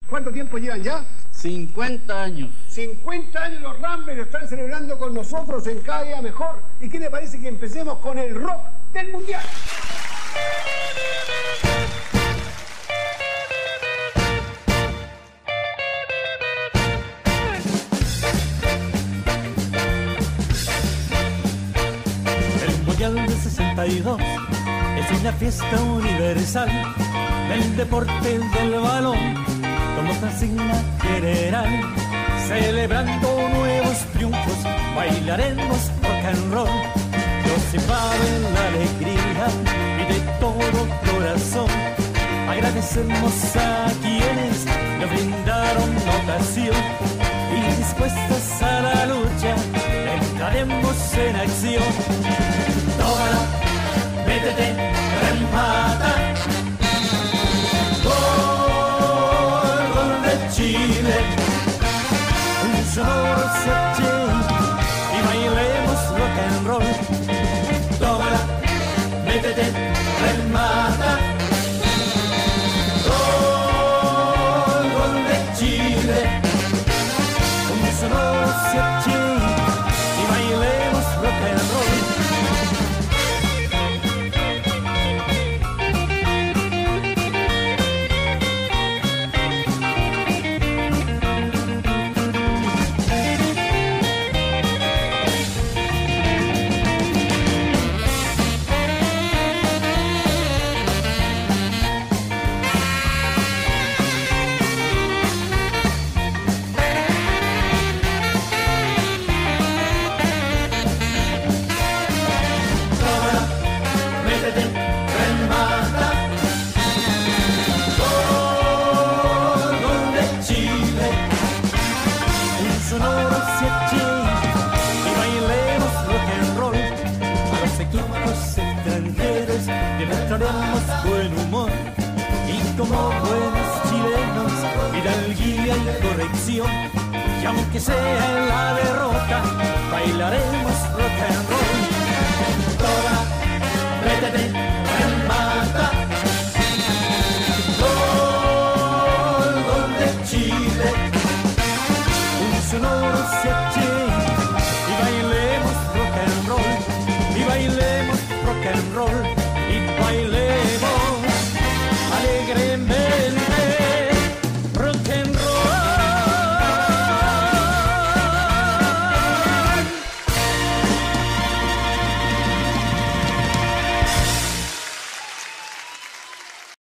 ¿Cuánto tiempo llevan ya? 50 años. 50 años los Ramblers lo están celebrando con nosotros en Cada Día Mejor. ¿Y qué le parece que empecemos con el rock del mundial? El mundial del 62 es una fiesta universal del deporte del balón como consigna general. Celebrando nuevos triunfos, bailaremos rock and roll. Nos invade la alegría y de todo corazón agradecemos a quienes nos brindaron ocasión y dispuestos a la lucha entraremos en acción. Tómala, métete, remata. Gol de Chile. Un sonoro Sergei y bailemos rock and roll. Tómala, métete, remata. Gol de Chile. Un sonoro Sergei y bailemos rock and roll. Buen humor y como buenos chilenos hidalguía y corrección, y aunque sea en la derrota bailaremos rock and roll. Toda, métete, remata. Gol de Chile. Un sonoro Sergei y bailemos rock and roll. Y bailemos rock and roll. Y bailemos alegremente.